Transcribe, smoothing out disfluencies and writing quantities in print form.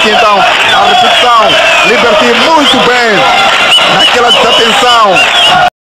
aqui então a repetição. Liberty muito bem naquela desatenção.